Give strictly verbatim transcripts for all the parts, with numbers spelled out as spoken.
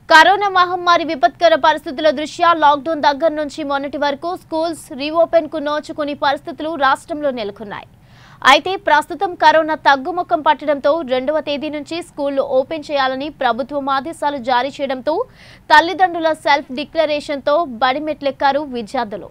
Corona మహమ్మారి విపత్కర పరిస్థితుల దృష్ట్యా లాక్డౌన్ దగ్గర నుంచి మొన్నటి వరకు స్కూల్స్ రీఓపెన్ కు నోచుకుని పరిస్థితులు రాష్ట్రంలో నెలకొన్నాయి. అయితే ప్రస్తుతం కరోనా తగ్గుముఖం పట్టడంతో రెండవ తేదీ నుంచి స్కూళ్లు ఓపెన్ చేయాలని ప్రభుత్వం ఆదేశాలు జారీ చేయడంతో తల్లిదండ్రుల సెల్ఫ్ డిక్లరేషన్తో బడిమెట్లెక్కారు విద్యార్థులు.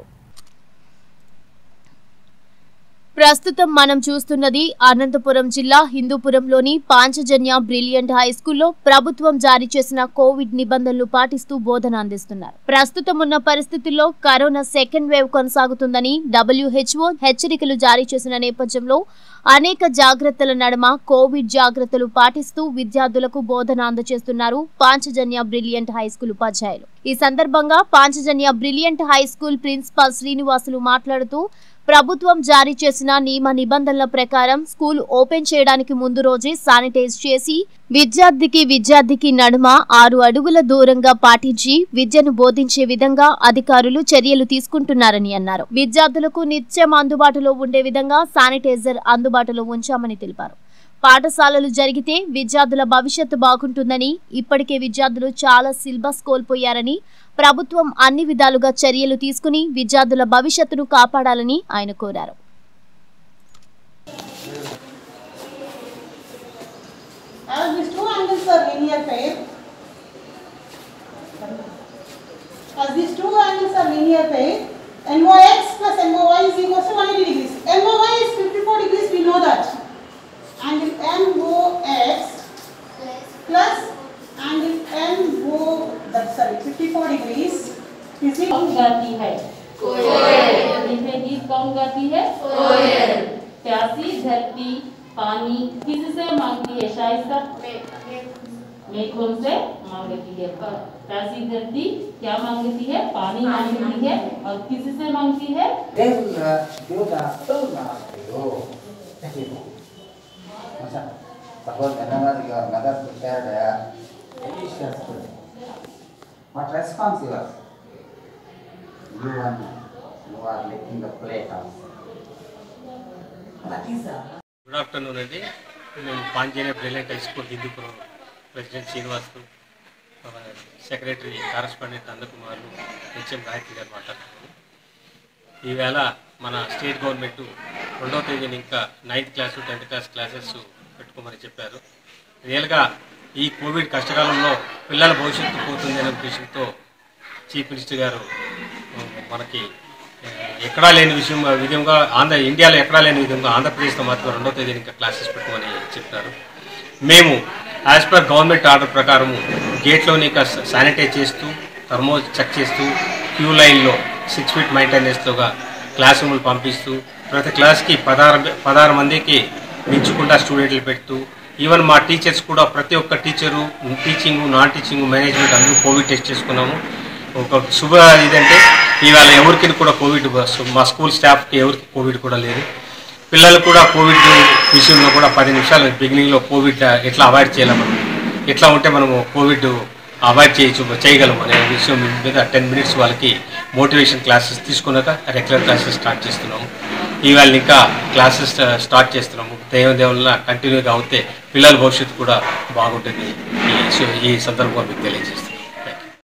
ప్రస్తుతం మనం చూస్తున్నది అనంతపురం జిల్లా హిందూపురంలోని పాంచజన్య బ్రిలియంట్ హై స్కూల్లో ప్రభుత్వం జారీ చేసిన కోవిడ్ నిబంధనలు పాటిస్తూ బోధన అందిస్తున్నారు. ప్రస్తుతం ఉన్న పరిస్థితుల్లో కరోనా సెకండ్ వేవ్ కొనసాగుతుందని డబ్ల్యూహెచ్ఓ హెచ్చరికలు జారీ చేసిన నేపథ్యంలో అనేక జాగ్రత్తల నడుమ కోవిడ్ జాగ్రత్తలు పాటిస్తూ విద్యార్థులకు బోధన అందజేస్తున్నారు పాంచజన్య బ్రిలియంట్ హై స్కూల్ ఉపాధ్యాయులు. ఈ సందర్భంగా Panchajanya brilliant high school principal Srinivasulu మాట్లాడుతూ ప్రభుత్వం జారీ చేసిన నియమ నిబంధనల ప్రకారం స్కూల్ ఓపెన్ చేయడానికి ముందు రోజే శానిటైజ్ చేసి విద్యార్థికి విద్యార్థికి నడుమ ఆరు అడుగుల దూరంగా పాటించి విద్యను బోధించే విధంగా అధికారులు చర్యలు తీసుకుంటున్నారని అన్నారు. విద్యార్థులకు నిత్యం అందుబాటులో ఉండే విధంగా శానిటైజర్ అందుబాటులో ఉంచామని తెలిపారు. పాఠశాలలు జరిగితే విద్యార్థుల భవిష్యత్తు బాగుంటుందని, ఇప్పటికే విద్యార్థులు చాలా సిలబస్ కోల్పోయారని, ప్రభుత్వం అన్ని విధాలుగా చర్యలు తీసుకుని విద్యార్థుల భవిష్యత్తును కాపాడాలని ఆయన కోరారు. Angle M O X plus angle M O that sorry fifty-four degrees is it कौन गाती है? कोयल। इसमें गीत कौन गाती है? कोयल। प्यासी धरती पानी किससे मांगती है? शाइस्ता मेघों से मांगती है। प्यासी धरती क्या मांगती है? पानी मांगती है। और किससे मांगती है? Masa bahwa karena your mother prepared a delicious food. What response you are? You want, you are licking the plate also. That is a. Good afternoon, Andy. I'm Panjane Brilliant High School, Hindupur, President Srinivasu, Secretary, Correspondent Andakumaru, H M Gayatri garu మాట్లాడుతున్నాను. ఈవేళ మన state government రెండవ తేదీని ఇంకా ninth class tenth class classes పెట్టుకోమని చెప్పారు. రియల్గా ఈ కోవిడ్ కష్టకాలంలో పిల్లల భవిష్యత్తు పోతుంది అనే ఉద్దేశంతో చీఫ్ మినిస్టర్ గారు మనకి ఎక్కడా లేని విషయం విధంగా ఆంధ్ర ఇండియాలో ఎక్కడా లేని విధంగా ఆంధ్రప్రదేశ్లో మాత్రం రెండవ తేదీని ఇంకా క్లాసెస్ పెట్టుకోమని చెప్పారు. మేము యాజ్ పర్ గవర్నమెంట్ ఆర్డర్ ప్రకారము గేట్లోని ఇంకా శానిటైజ్ చేస్తూ థర్మో చెక్ చేస్తూ క్యూ లైన్లో సిక్స్ ఫీట్ మెయింటెనెన్స్లోగా క్లాస్ రూములు పంపిస్తూ ప్రతి క్లాస్కి పదహారు పదహారు మందికి మించకుండా స్టూడెంట్లు పెడుతూ ఈవెన్ మా టీచర్స్ కూడా ప్రతి ఒక్క teacher teaching non teaching management అందరూ కోవిడ్ టెస్ట్ చేసుకున్నాము. ఒక శుభ ఇదంటే ఇవాళ ఎవరికి కూడా కోవిడ్ మా స్కూల్ స్టాఫ్కి ఎవరికి కోవిడ్ కూడా లేదు. పిల్లలు కూడా కోవిడ్ విషయంలో కూడా పది నిమిషాలు బిగినింగ్లో కోవిడ్ ఎట్లా అవాయిడ్ చేయాలి, మనం ఎట్లా ఉంటే మనము కోవిడ్ అవాయిడ్ చేయొచ్చు చేయగలము అనే విషయం మీద టెన్ మినిట్స్ వాళ్ళకి మోటివేషన్ క్లాసెస్ తీసుకున్నాక రెగ్యులర్ క్లాసెస్ స్టార్ట్ చేస్తున్నాము. ఇవాళ ఇంకా క్లాసెస్ స్టార్ట్ చేస్తున్నాము. దేవ దేవుళ్ళ కంటిన్యూగా అవుతే పిల్లల భవిష్యత్తు కూడా బాగుంటుంది ఈ ఈ సందర్భంగా మీకు తెలియజేస్తున్నాం.